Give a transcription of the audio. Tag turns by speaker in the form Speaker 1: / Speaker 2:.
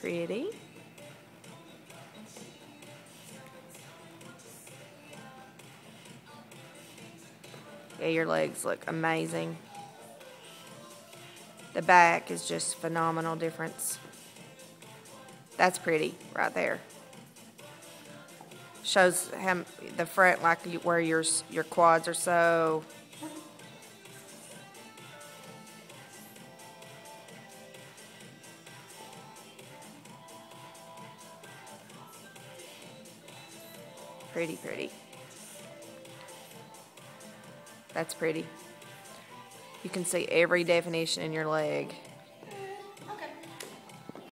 Speaker 1: Pretty. Yeah, your legs look amazing. The back is just phenomenal difference. That's pretty right there. Shows how the front, like where your quads are so. Pretty, pretty. That's pretty. You can see every definition in your leg.